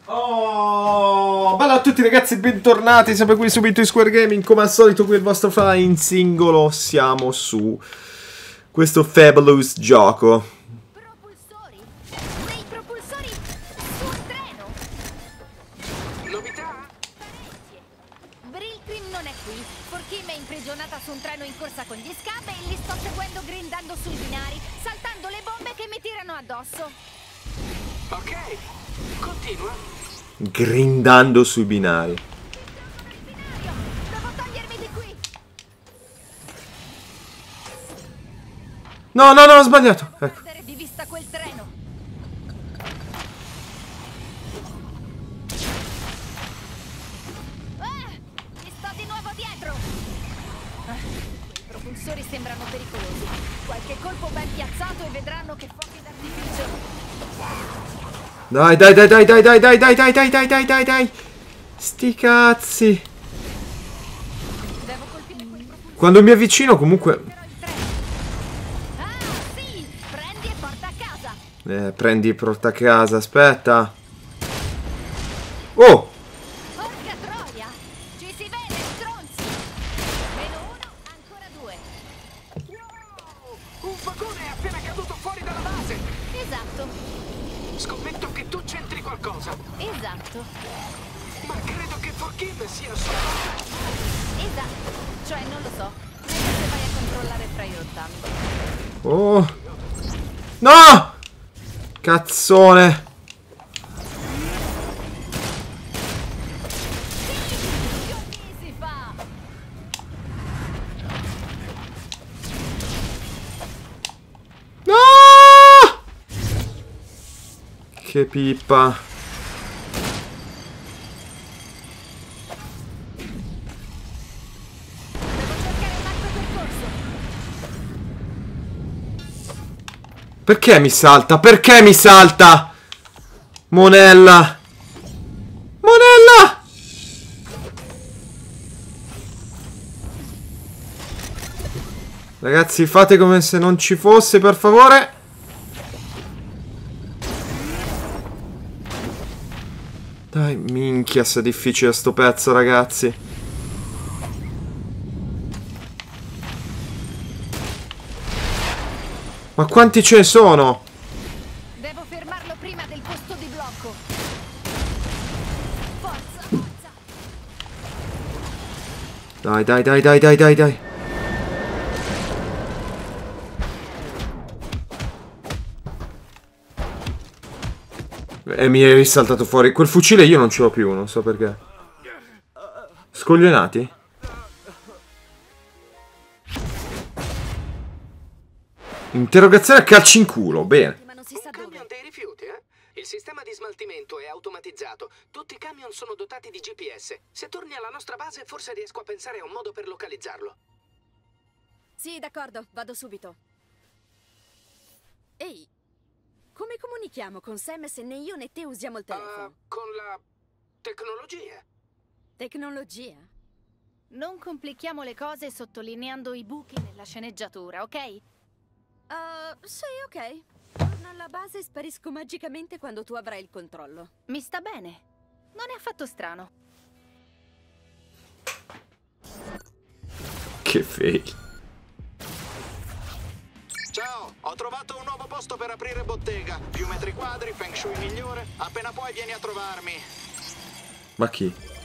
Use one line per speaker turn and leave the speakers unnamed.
Oh, bella a tutti ragazzi, bentornati sempre qui su Bit Square Gaming. Come al solito qui il vostro Fly in singolo. Siamo su questo fabulous gioco.
Propulsori? Dei propulsori sul treno?
Novità?
Parecchie. Brilkrim non è qui. Forkim è imprigionata su un treno in corsa con gli scab e li sto seguendo grindando sui binari, saltando le bombe che mi tirano addosso.
Ok, continua.
Grindando sui binari.
Binario, devo togliermi di qui.
No, no, no, ho sbagliato. Ecco.
Perdere di vista quel treno. Mi sto di nuovo dietro. Quei propulsori sembrano pericolosi. Qualche colpo ben piazzato e vedranno che fuochi d'artificio.
Dai, dai, dai, dai, dai, dai, dai, dai, dai, dai, dai, dai, dai, dai. Sti cazzi.
Devo colpire quel propulsore.
Quando mi avvicino comunque...
Però il treno. Ah, sì! Prendi e porta a casa.
prendi e porta a casa, aspetta. Oh!
Porca troia! Ci si vede, stronzi! Meno uno, ancora due.
Wow! Un vagone è appena caduto fuori dalla base.
Esatto,
Scommetto che tu c'entri qualcosa.
esatto,
Ma credo che Forkim sia solo...
esatto. Cioè, non lo so. Meglio se vai a controllare fra i rottami.
Oh! No! Cazzone!
Così si fa!
No! Che pippa.
Devo cercare un altro percorso.
Perché mi salta? Perché mi salta? Monella! Monella! Ragazzi, fate come se non ci fosse, per favore. Dai, minchia, se è difficile sto pezzo, ragazzi. Ma quanti ce ne sono?
Devo fermarlo prima del posto di blocco. Forza, forza!
Dai, dai, dai, dai, dai, dai, dai. E mi è risaltato fuori. Quel fucile io non ce l'ho più, non so perché. Scoglionati? Interrogazione a calci in culo, bene.
Ma non si
Un
sa
camion
dove.
dei rifiuti, eh? Il sistema di smaltimento è automatizzato. Tutti i camion sono dotati di GPS. Se torni alla nostra base, forse riesco a pensare a un modo per localizzarlo.
Sì, d'accordo, vado subito. Ehi, come comunichiamo con Sam se né io né te usiamo il telefono?
Con la tecnologia.
Tecnologia?
Non complichiamo le cose sottolineando i buchi nella sceneggiatura, ok?
Sì, ok. Torno alla base e sparisco magicamente quando tu avrai il controllo.
Mi sta bene. Non è affatto strano.
Che fail.
Ciao, ho trovato un nuovo posto per aprire bottega. Più metri quadri, feng shui migliore. Appena puoi vieni a trovarmi.
Ma chi?